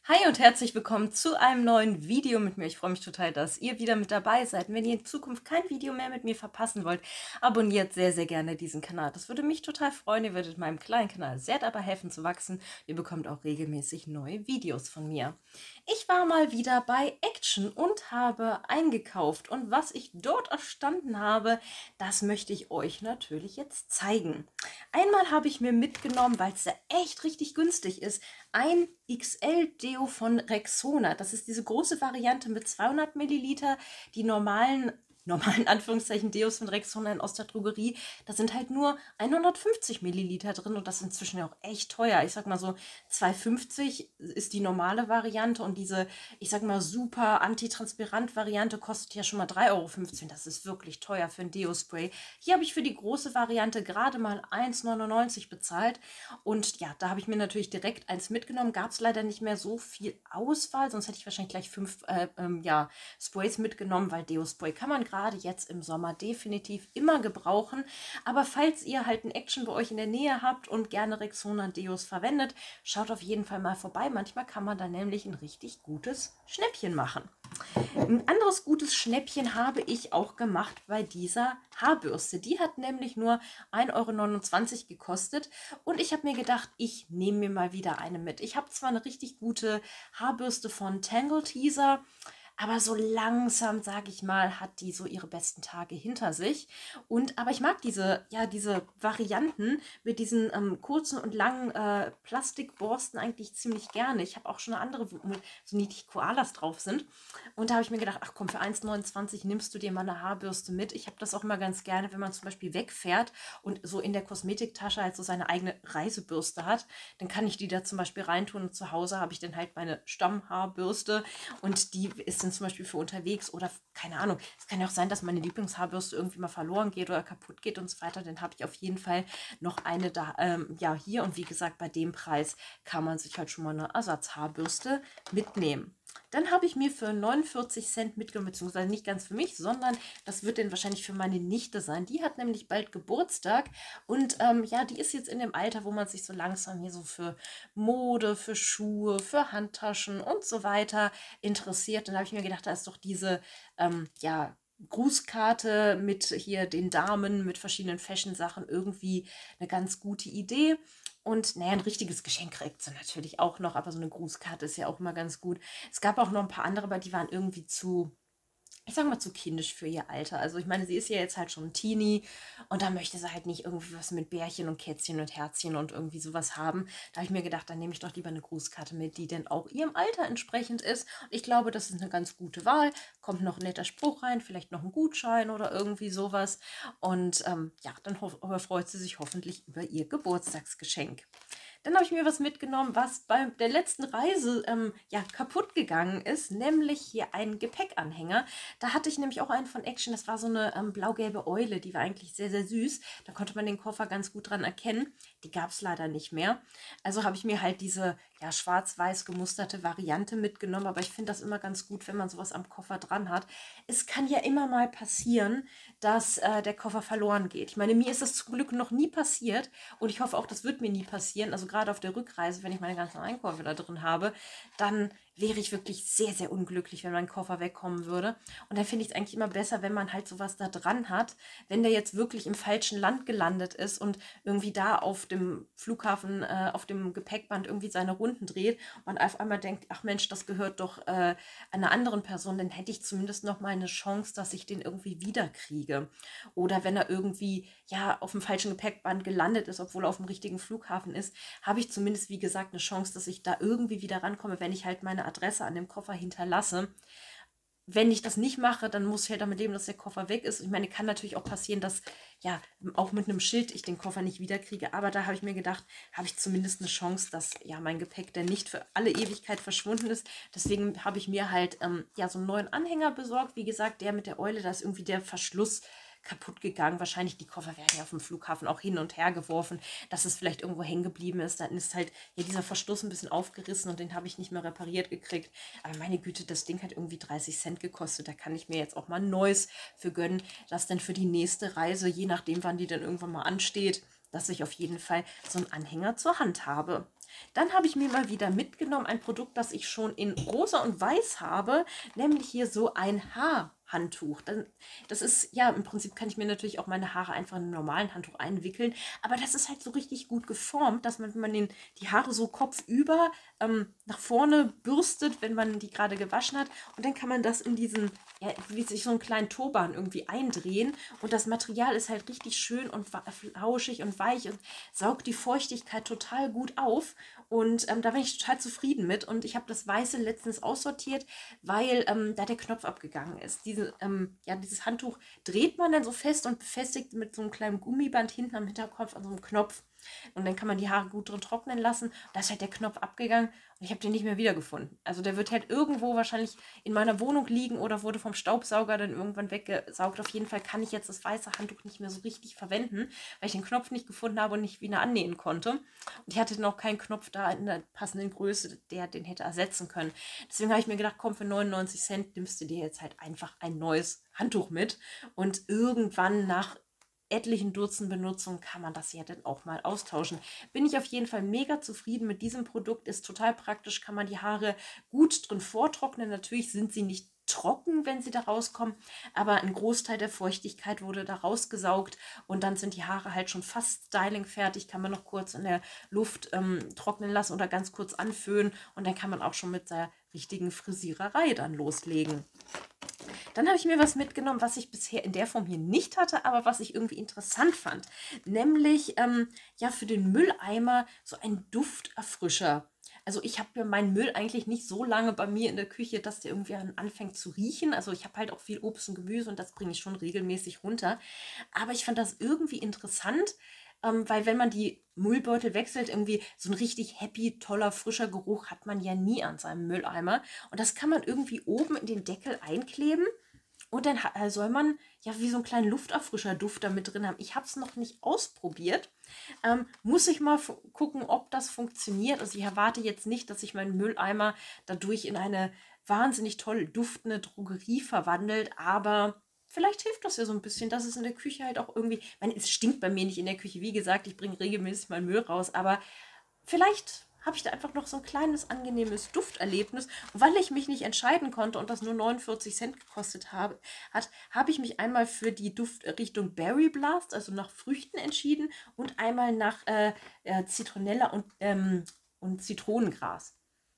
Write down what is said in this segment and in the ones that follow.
Hi und herzlich willkommen zu einem neuen Video mit mir. Ich freue mich total, dass ihr wieder mit dabei seid. Und wenn ihr in Zukunft kein Video mehr mit mir verpassen wollt, abonniert sehr, sehr gerne diesen Kanal. Das würde mich total freuen. Ihr würdet meinem kleinen Kanal sehr dabei helfen zu wachsen. Ihr bekommt auch regelmäßig neue Videos von mir. Ich war mal wieder bei Action und habe eingekauft. Und was ich dort erstanden habe, das möchte ich euch natürlich jetzt zeigen. Einmal habe ich mir mitgenommen, weil es ja echt richtig günstig ist, ein XL-Deo von Rexona. Das ist diese große Variante mit 200 Milliliter. Die normalen Anführungszeichen Deos von Rexona aus der Drogerie, da sind halt nur 150 Milliliter drin und das ist inzwischen ja auch echt teuer. Ich sag mal so 2,50 ist die normale Variante und diese, ich sag mal, super antitranspirant Variante kostet ja schon mal 3,15 €. Das ist wirklich teuer für ein Deo-Spray. Hier habe ich für die große Variante gerade mal 1,99 € bezahlt und ja, da habe ich mir natürlich direkt eins mitgenommen. Gab es leider nicht mehr so viel Auswahl, sonst hätte ich wahrscheinlich gleich 5 ja, Sprays mitgenommen, weil Deo-Spray kann man gerade jetzt im Sommer definitiv immer gebrauchen. Aber falls ihr halt ein Action bei euch in der Nähe habt und gerne Rexona Deos verwendet, schaut auf jeden Fall mal vorbei. Manchmal kann man da nämlich ein richtig gutes Schnäppchen machen. Ein anderes gutes Schnäppchen habe ich auch gemacht bei dieser Haarbürste. Die hat nämlich nur 1,29 € gekostet und ich habe mir gedacht, ich nehme mir mal wieder eine mit. Ich habe zwar eine richtig gute Haarbürste von Tangle Teezer, aber so langsam, sage ich mal, hat die so ihre besten Tage hinter sich. Aber ich mag diese Varianten mit diesen kurzen und langen Plastikborsten eigentlich ziemlich gerne. Ich habe auch schon eine andere, wo so niedlich Koalas drauf sind. Und da habe ich mir gedacht, ach komm, für 1,29 € nimmst du dir mal eine Haarbürste mit. Ich habe das auch immer ganz gerne, wenn man zum Beispiel wegfährt und so in der Kosmetiktasche halt so seine eigene Reisebürste hat. Dann kann ich die da zum Beispiel reintun und zu Hause habe ich dann halt meine Stammhaarbürste und die ist dann zum Beispiel für unterwegs oder keine Ahnung. Es kann ja auch sein, dass meine Lieblingshaarbürste irgendwie mal verloren geht oder kaputt geht und so weiter. Dann habe ich auf jeden Fall noch eine da, ja, hier. Und wie gesagt, bei dem Preis kann man sich halt schon mal eine Ersatzhaarbürste mitnehmen. Dann habe ich mir für 49 Cent mitgenommen, beziehungsweise nicht ganz für mich, sondern das wird dann wahrscheinlich für meine Nichte sein. Die hat nämlich bald Geburtstag und ja, die ist jetzt in dem Alter, wo man sich so langsam hier so für Mode, für Schuhe, für Handtaschen und so weiter interessiert. Dann habe ich mir gedacht, da ist doch diese, ja, Grußkarte mit hier den Damen mit verschiedenen Fashion-Sachen irgendwie eine ganz gute Idee. Und naja, ein richtiges Geschenk kriegt sie natürlich auch noch, aber so eine Grußkarte ist ja auch immer ganz gut. Es gab auch noch ein paar andere, aber die waren irgendwie zu, ich sage mal, zu kindisch für ihr Alter. Also ich meine, sie ist ja jetzt halt schon ein Teenie und da möchte sie halt nicht irgendwie was mit Bärchen und Kätzchen und Herzchen und irgendwie sowas haben. Da habe ich mir gedacht, dann nehme ich doch lieber eine Grußkarte mit, die denn auch ihrem Alter entsprechend ist. Und ich glaube, das ist eine ganz gute Wahl. Kommt noch ein netter Spruch rein, vielleicht noch ein Gutschein oder irgendwie sowas. Und ja, dann freut sie sich hoffentlich über ihr Geburtstagsgeschenk. Dann habe ich mir was mitgenommen, was bei der letzten Reise ja, kaputt gegangen ist, nämlich hier ein Gepäckanhänger. Da hatte ich nämlich auch einen von Action, das war so eine blau-gelbe Eule, die war eigentlich sehr, sehr süß. Da konnte man den Koffer ganz gut dran erkennen. Die gab es leider nicht mehr. Also habe ich mir halt diese ja, schwarz-weiß gemusterte Variante mitgenommen, aber ich finde das immer ganz gut, wenn man sowas am Koffer dran hat. Es kann ja immer mal passieren, dass der Koffer verloren geht. Ich meine, mir ist das zum Glück noch nie passiert und ich hoffe auch, das wird mir nie passieren. Also gerade auf der Rückreise, wenn ich meine ganzen Einkäufe da drin habe, dann wäre ich wirklich sehr, sehr unglücklich, wenn mein Koffer wegkommen würde. Und dann finde ich es eigentlich immer besser, wenn man halt sowas da dran hat, wenn der jetzt wirklich im falschen Land gelandet ist und irgendwie da auf dem Flughafen, auf dem Gepäckband irgendwie seine Runden dreht und man auf einmal denkt, ach Mensch, das gehört doch einer anderen Person, dann hätte ich zumindest noch mal eine Chance, dass ich den irgendwie wiederkriege. Oder wenn er irgendwie ja auf dem falschen Gepäckband gelandet ist, obwohl er auf dem richtigen Flughafen ist, habe ich zumindest, wie gesagt, eine Chance, dass ich da irgendwie wieder rankomme, wenn ich halt meine Adresse an dem Koffer hinterlasse. Wenn ich das nicht mache, dann muss ich halt damit leben, dass der Koffer weg ist. Ich meine, kann natürlich auch passieren, dass ja auch mit einem Schild ich den Koffer nicht wiederkriege. Aber da habe ich mir gedacht, habe ich zumindest eine Chance, dass ja mein Gepäck dann nicht für alle Ewigkeit verschwunden ist. Deswegen habe ich mir halt ja so einen neuen Anhänger besorgt. Wie gesagt, der mit der Eule, da ist irgendwie der Verschluss kaputt gegangen. Wahrscheinlich die Koffer werden ja auf dem Flughafen auch hin und her geworfen, dass es vielleicht irgendwo hängen geblieben ist. Dann ist halt ja dieser Verschluss ein bisschen aufgerissen und den habe ich nicht mehr repariert gekriegt. Aber meine Güte, das Ding hat irgendwie 30 Cent gekostet. Da kann ich mir jetzt auch mal ein neues für gönnen, das dann für die nächste Reise, je nachdem, wann die dann irgendwann mal ansteht, dass ich auf jeden Fall so einen Anhänger zur Hand habe. Dann habe ich mir mal wieder mitgenommen ein Produkt, das ich schon in rosa und weiß habe, nämlich hier so ein Haarhandtuch. Das ist, ja, im Prinzip kann ich mir natürlich auch meine Haare einfach in einem normalen Handtuch einwickeln, aber das ist halt so richtig gut geformt, dass man, wenn man die Haare so kopfüber nach vorne bürstet, wenn man die gerade gewaschen hat, und dann kann man das in diesen, ja, wie sich so einen kleinen Turban irgendwie eindrehen, und das Material ist halt richtig schön und flauschig und weich und saugt die Feuchtigkeit total gut auf. Und da bin ich total zufrieden mit. Und ich habe das Weiße letztens aussortiert, weil da der Knopf abgegangen ist. Ja, dieses Handtuch dreht man dann so fest und befestigt mit so einem kleinen Gummiband hinten am Hinterkopf an so einem Knopf. Und dann kann man die Haare gut drin trocknen lassen. Da ist halt der Knopf abgegangen und ich habe den nicht mehr wiedergefunden. Also der wird halt irgendwo wahrscheinlich in meiner Wohnung liegen oder wurde vom Staubsauger dann irgendwann weggesaugt. Auf jeden Fall kann ich jetzt das weiße Handtuch nicht mehr so richtig verwenden, weil ich den Knopf nicht gefunden habe und nicht wieder annähen konnte. Und ich hatte noch keinen Knopf da in der passenden Größe, der den hätte ersetzen können. Deswegen habe ich mir gedacht, komm, für 99 Cent nimmst du dir jetzt halt einfach ein neues Handtuch mit. Und irgendwann nach etlichen Dutzend Benutzungen kann man das ja dann auch mal austauschen. Bin ich auf jeden Fall mega zufrieden mit diesem Produkt, ist total praktisch, kann man die Haare gut drin vortrocknen. Natürlich sind sie nicht trocken, wenn sie da rauskommen, aber ein Großteil der Feuchtigkeit wurde da rausgesaugt und dann sind die Haare halt schon fast stylingfertig, kann man noch kurz in der Luft trocknen lassen oder ganz kurz anföhnen und dann kann man auch schon mit der richtigen Frisiererei dann loslegen. Dann habe ich mir was mitgenommen, was ich bisher in der Form hier nicht hatte, aber was ich irgendwie interessant fand. Nämlich ja, für den Mülleimer so ein Dufterfrischer. Also ich habe ja meinen Müll eigentlich nicht so lange bei mir in der Küche, dass der irgendwie anfängt zu riechen. Also ich habe halt auch viel Obst und Gemüse und das bringe ich schon regelmäßig runter. Aber ich fand das irgendwie interessant, weil wenn man die Müllbeutel wechselt, irgendwie so ein richtig happy, toller, frischer Geruch hat man ja nie an seinem Mülleimer. Und das kann man irgendwie oben in den Deckel einkleben. Und dann soll man ja wie so einen kleinen Lufterfrischer-Duft da mit drin haben. Ich habe es noch nicht ausprobiert. Muss ich mal gucken, ob das funktioniert. Also ich erwarte jetzt nicht, dass sich mein Mülleimer dadurch in eine wahnsinnig toll duftende Drogerie verwandelt, aber vielleicht hilft das ja so ein bisschen, dass es in der Küche halt auch irgendwie, ich meine, es stinkt bei mir nicht in der Küche. Wie gesagt, ich bringe regelmäßig meinen Müll raus, aber vielleicht habe ich da einfach noch so ein kleines, angenehmes Dufterlebnis. Und weil ich mich nicht entscheiden konnte und das nur 49 Cent gekostet habe ich mich einmal für die Duftrichtung Berry Blast, also nach Früchten, entschieden und einmal nach Zitronella und Zitronengras.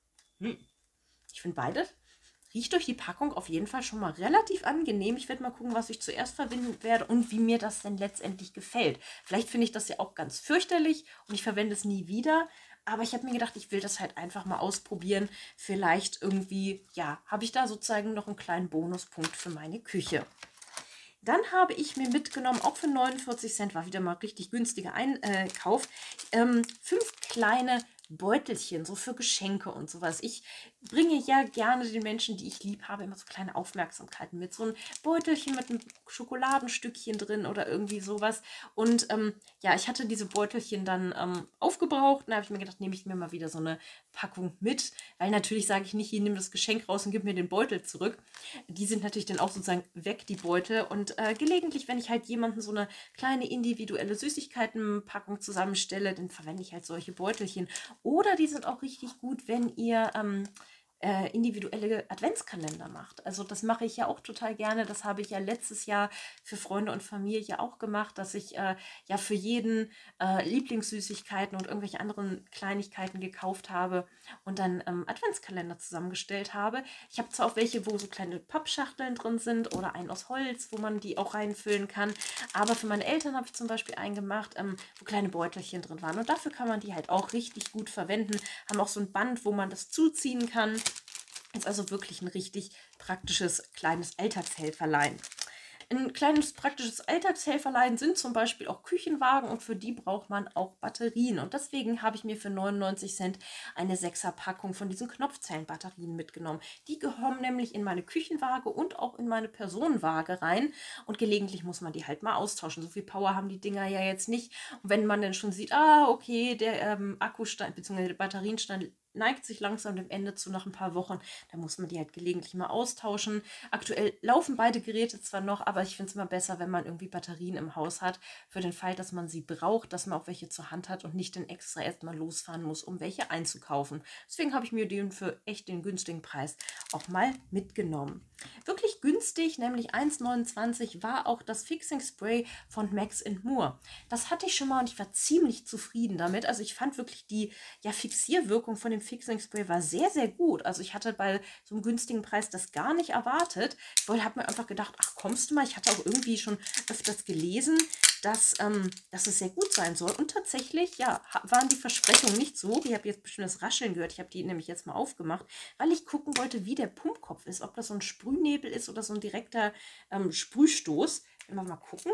Ich finde beides riecht durch die Packung auf jeden Fall schon mal relativ angenehm. Ich werde mal gucken, was ich zuerst verwenden werde und wie mir das denn letztendlich gefällt. Vielleicht finde ich das ja auch ganz fürchterlich und ich verwende es nie wieder. Aber ich habe mir gedacht, ich will das halt einfach mal ausprobieren. Vielleicht irgendwie, ja, habe ich da sozusagen noch einen kleinen Bonuspunkt für meine Küche. Dann habe ich mir mitgenommen, auch für 49 Cent, war wieder mal richtig günstiger Einkauf, 5 kleine Beutelchen, so für Geschenke und sowas. Ich bringe ja gerne den Menschen, die ich lieb habe, immer so kleine Aufmerksamkeiten mit. So ein Beutelchen mit einem Schokoladenstückchen drin oder irgendwie sowas. Und ja, ich hatte diese Beutelchen dann aufgebraucht. Und da habe ich mir gedacht, nehme ich mir mal wieder so eine Packung mit. Weil natürlich sage ich nicht, hier nimm das Geschenk raus und gib mir den Beutel zurück. Die sind natürlich dann auch sozusagen weg, die Beutel. Und gelegentlich, wenn ich halt jemanden so eine kleine individuelle Süßigkeitenpackung zusammenstelle, dann verwende ich halt solche Beutelchen. Oder die sind auch richtig gut, wenn ihr individuelle Adventskalender macht. Also das mache ich ja auch total gerne. Das habe ich ja letztes Jahr für Freunde und Familie auch gemacht, dass ich ja für jeden Lieblingssüßigkeiten und irgendwelche anderen Kleinigkeiten gekauft habe und dann Adventskalender zusammengestellt habe. Ich habe zwar auch welche, wo so kleine Pappschachteln drin sind oder einen aus Holz, wo man die auch reinfüllen kann, aber für meine Eltern habe ich zum Beispiel einen gemacht, wo kleine Beutelchen drin waren und dafür kann man die halt auch richtig gut verwenden. Haben auch so ein Band, wo man das zuziehen kann. Ist also wirklich ein richtig praktisches kleines Alltagshelferlein. Ein kleines praktisches Alltagshelferlein sind zum Beispiel auch Küchenwagen und für die braucht man auch Batterien. Und deswegen habe ich mir für 99 Cent eine 6er Packung von diesen Knopfzellenbatterien mitgenommen. Die gehören nämlich in meine Küchenwaage und auch in meine Personenwaage rein. Und gelegentlich muss man die halt mal austauschen. So viel Power haben die Dinger ja jetzt nicht. Und wenn man dann schon sieht, okay, der Akkustand bzw. der Batterienstand neigt sich langsam dem Ende zu nach ein paar Wochen. Da muss man die halt gelegentlich mal austauschen. Aktuell laufen beide Geräte zwar noch, aber ich finde es immer besser, wenn man irgendwie Batterien im Haus hat, für den Fall, dass man sie braucht, dass man auch welche zur Hand hat und nicht dann extra erstmal losfahren muss, um welche einzukaufen. Deswegen habe ich mir den für echt den günstigen Preis auch mal mitgenommen. Wirklich günstig, nämlich 1,29 war auch das Fixing Spray von Max Moore. Das hatte ich schon mal und ich war ziemlich zufrieden damit. Also ich fand wirklich die Fixierwirkung von dem Fixing Spray war sehr, sehr gut. Also ich hatte bei so einem günstigen Preis das gar nicht erwartet. Ich habe mir einfach gedacht, ach kommst du mal, ich hatte auch irgendwie schon öfters gelesen, dass es sehr gut sein soll. Und tatsächlich, ja, waren die Versprechungen nicht so hoch. Ich habe jetzt bestimmt das Rascheln gehört. Ich habe die nämlich jetzt mal aufgemacht, weil ich gucken wollte, wie der Pumpkopf ist. Ob das so ein Sprühnebel ist oder so ein direkter Sprühstoß. Wenn wir mal gucken.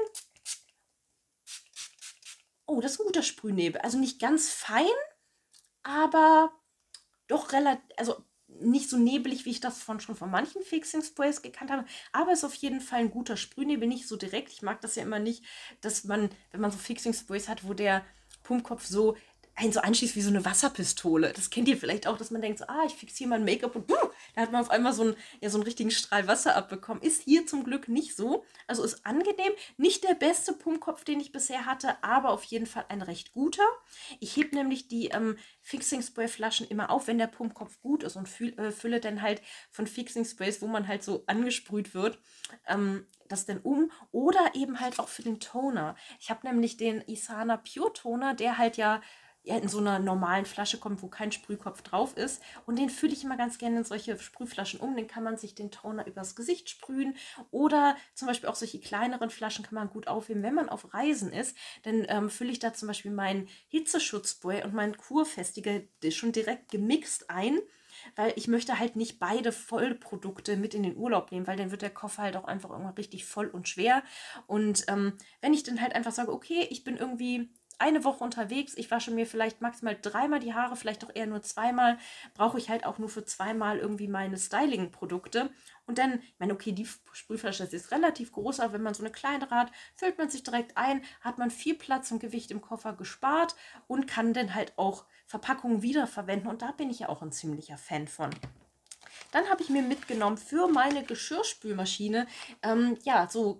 Oh, das ist ein guter Sprühnebel. Also nicht ganz fein, aber doch relativ, also nicht so nebelig, wie ich das schon von manchen Fixing Sprays gekannt habe, aber ist auf jeden Fall ein guter Sprühnebel, nicht so direkt. Ich mag das ja immer nicht, dass man, wenn man so Fixing Sprays hat, wo der Pumpkopf so einen so anschließt wie so eine Wasserpistole. Das kennt ihr vielleicht auch, dass man denkt, so, ich fixiere mein Make-up und da hat man auf einmal so einen richtigen Strahl Wasser abbekommen. Ist hier zum Glück nicht so. Also ist angenehm. Nicht der beste Pumpkopf, den ich bisher hatte, aber auf jeden Fall ein recht guter. Ich hebe nämlich die Fixing Spray Flaschen immer auf, wenn der Pumpkopf gut ist und fülle dann halt von Fixing Sprays, wo man halt so angesprüht wird, das dann um. Oder eben halt auch für den Toner. Ich habe nämlich den Isana Pure Toner, der halt ja in so einer normalen Flasche kommt, wo kein Sprühkopf drauf ist. Und den fülle ich immer ganz gerne in solche Sprühflaschen um. Den kann man sich den Toner übers Gesicht sprühen. Oder zum Beispiel auch solche kleineren Flaschen kann man gut aufheben, wenn man auf Reisen ist. Dann fülle ich da zum Beispiel meinen Hitzeschutzspray und meinen Kurfestiger schon direkt gemixt ein. Weil ich möchte halt nicht beide Vollprodukte mit in den Urlaub nehmen, weil dann wird der Koffer halt auch einfach irgendwann richtig voll und schwer. Und wenn ich dann halt einfach sage, okay, ich bin irgendwie eine Woche unterwegs, ich wasche mir vielleicht maximal 3-mal die Haare, vielleicht auch eher nur 2-mal, brauche ich halt auch nur für 2-mal irgendwie meine Styling-Produkte. Und dann, ich meine, okay, die Sprühflasche ist relativ groß, aber wenn man so eine kleinere hat, füllt man sich direkt ein, hat man viel Platz und Gewicht im Koffer gespart und kann dann halt auch Verpackungen wiederverwenden. Und da bin ich ja auch ein ziemlicher Fan von. Dann habe ich mir mitgenommen für meine Geschirrspülmaschine, so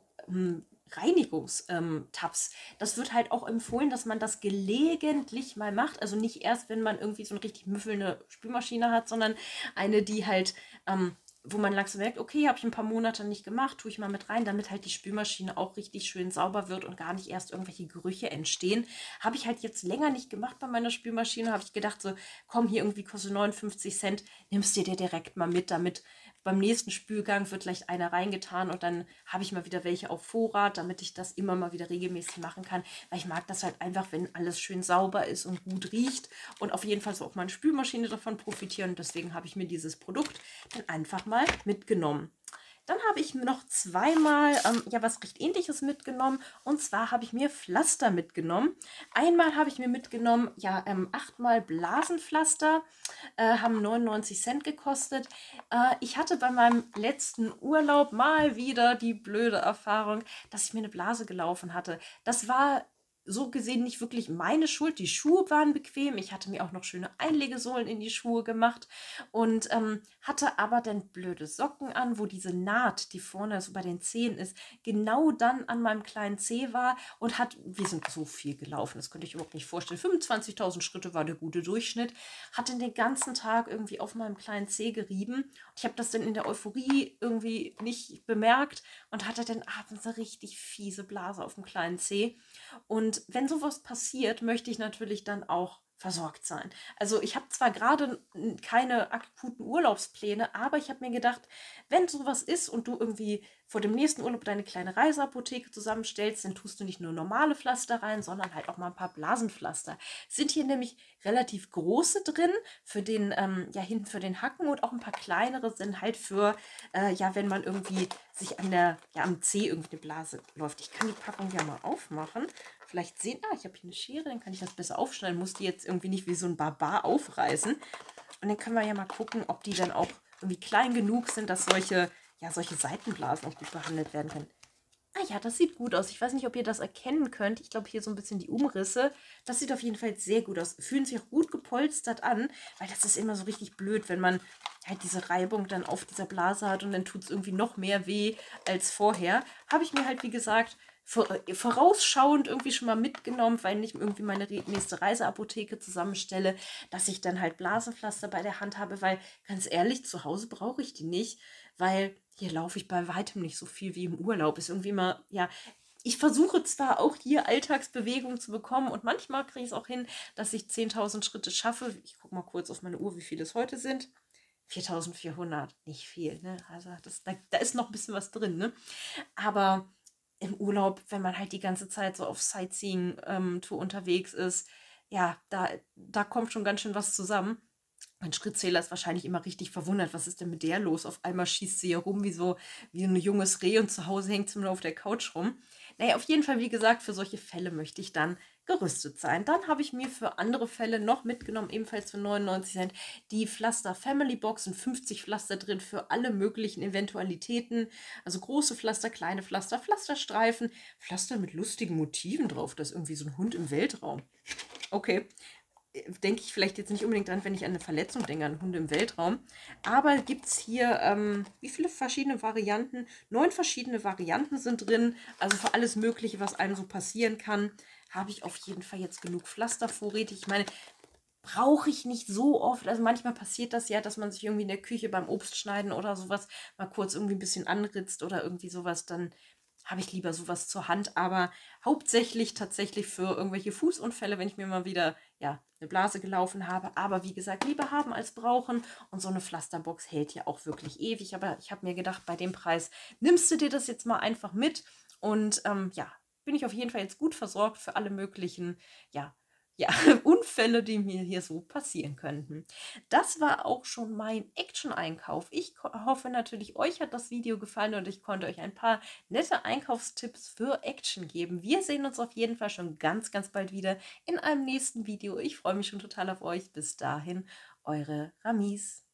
Reinigungstabs. Das wird halt auch empfohlen, dass man das gelegentlich mal macht. Also nicht erst, wenn man irgendwie so eine richtig müffelnde Spülmaschine hat, sondern eine, die halt, wo man langsam merkt, okay, habe ich ein paar Monate nicht gemacht, tue ich mal mit rein, damit halt die Spülmaschine auch richtig schön sauber wird und gar nicht erst irgendwelche Gerüche entstehen. Habe ich halt jetzt länger nicht gemacht bei meiner Spülmaschine, habe ich gedacht so, komm, hier irgendwie kostet 59 Cent, nimmst dir der direkt mal mit, damit beim nächsten Spülgang wird vielleicht einer reingetan und dann habe ich mal wieder welche auf Vorrat, damit ich das immer mal wieder regelmäßig machen kann, weil ich mag das halt einfach, wenn alles schön sauber ist und gut riecht und auf jeden Fall so auch meine Spülmaschine davon profitieren. Und deswegen habe ich mir dieses Produkt dann einfach mal mitgenommen. Dann habe ich noch 2-mal was recht Ähnliches mitgenommen. Und zwar habe ich mir Pflaster mitgenommen. Einmal habe ich mir mitgenommen, 8-mal Blasenpflaster, haben 99 Cent gekostet. Ich hatte bei meinem letzten Urlaub mal wieder die blöde Erfahrung, dass ich mir eine Blase gelaufen hatte. Das war so gesehen nicht wirklich meine Schuld. Die Schuhe waren bequem. Ich hatte mir auch noch schöne Einlegesohlen in die Schuhe gemacht und hatte aber dann blöde Socken an, wo diese Naht, die vorne so bei den Zehen ist, genau dann an meinem kleinen Zeh war und wir sind so viel gelaufen, das könnte ich überhaupt nicht vorstellen. 25.000 Schritte war der gute Durchschnitt. Hatte den ganzen Tag irgendwie auf meinem kleinen Zeh gerieben. Und ich habe das dann in der Euphorie irgendwie nicht bemerkt und hatte dann abends eine richtig fiese Blase auf dem kleinen Zeh. Und wenn sowas passiert, möchte ich natürlich dann auch versorgt sein. Also ich habe zwar gerade keine akuten Urlaubspläne, aber ich habe mir gedacht, wenn sowas ist und du irgendwie vor dem nächsten Urlaub deine kleine Reiseapotheke zusammenstellst, dann tust du nicht nur normale Pflaster rein, sondern halt auch mal ein paar Blasenpflaster. Sind hier nämlich relativ große drin, für den, hinten für den Hacken und auch ein paar kleinere sind halt für, wenn man irgendwie sich am Zeh irgendwie eine Blase läuft. Ich kann die Packung ja mal aufmachen. Vielleicht sehen, ich habe hier eine Schere, dann kann ich das besser aufschneiden. Muss die jetzt irgendwie nicht wie so ein Barbar aufreißen. Und dann können wir ja mal gucken, ob die dann auch irgendwie klein genug sind, dass solche Seitenblasen auch gut behandelt werden können. ja, das sieht gut aus. Ich weiß nicht, ob ihr das erkennen könnt. Ich glaube, hier so ein bisschen die Umrisse. Das sieht auf jeden Fall sehr gut aus. Fühlen sich auch gut gepolstert an, weil das ist immer so richtig blöd, wenn man halt diese Reibung dann auf dieser Blase hat und dann tut es irgendwie noch mehr weh als vorher. Habe ich mir halt, wie gesagt, vorausschauend irgendwie schon mal mitgenommen, weil ich irgendwie meine nächste Reiseapotheke zusammenstelle, dass ich dann halt Blasenpflaster bei der Hand habe, weil ganz ehrlich, zu Hause brauche ich die nicht, weil hier laufe ich bei weitem nicht so viel wie im Urlaub. Ist irgendwie mal, ja, ich versuche zwar auch hier Alltagsbewegung zu bekommen und manchmal kriege ich es auch hin, dass ich 10.000 Schritte schaffe. Ich gucke mal kurz auf meine Uhr, wie viele es heute sind. 4.400, nicht viel, ne? Also da ist noch ein bisschen was drin, ne? Aber im Urlaub, wenn man halt die ganze Zeit so auf Sightseeing-Tour unterwegs ist, ja, da kommt schon ganz schön was zusammen. Mein Schrittzähler ist wahrscheinlich immer richtig verwundert. Was ist denn mit der los? Auf einmal schießt sie hier rum wie ein junges Reh und zu Hause hängt sie nur auf der Couch rum. Naja, auf jeden Fall, wie gesagt, für solche Fälle möchte ich dann gerüstet sein. Dann habe ich mir für andere Fälle noch mitgenommen, ebenfalls für 99 Cent, die Pflaster Family Box, sind 50 Pflaster drin für alle möglichen Eventualitäten. Also große Pflaster, kleine Pflaster, Pflasterstreifen, Pflaster mit lustigen Motiven drauf. Das ist irgendwie so ein Hund im Weltraum. Okay, denke ich vielleicht jetzt nicht unbedingt dran, wenn ich an eine Verletzung denke, an Hunde im Weltraum. Aber gibt es hier, wie viele verschiedene Varianten? 9 verschiedene Varianten sind drin. Also für alles Mögliche, was einem so passieren kann, habe ich auf jeden Fall jetzt genug Pflaster vorrätig. Ich meine, brauche ich nicht so oft. Also manchmal passiert das ja, dass man sich irgendwie in der Küche beim Obstschneiden oder sowas mal kurz irgendwie ein bisschen anritzt oder irgendwie sowas. Dann habe ich lieber sowas zur Hand. Aber hauptsächlich tatsächlich für irgendwelche Fußunfälle, wenn ich mir mal wieder, ja, eine Blase gelaufen habe. Aber wie gesagt, lieber haben als brauchen. Und so eine Pflasterbox hält ja auch wirklich ewig. Aber ich habe mir gedacht, bei dem Preis nimmst du dir das jetzt mal einfach mit. Und ja, bin ich auf jeden Fall jetzt gut versorgt für alle möglichen, ja, Unfälle, die mir hier so passieren könnten. Das war auch schon mein Action-Einkauf. Ich hoffe natürlich, euch hat das Video gefallen und ich konnte euch ein paar nette Einkaufstipps für Action geben. Wir sehen uns auf jeden Fall schon ganz, ganz bald wieder in einem nächsten Video. Ich freue mich schon total auf euch. Bis dahin, eure Ramis.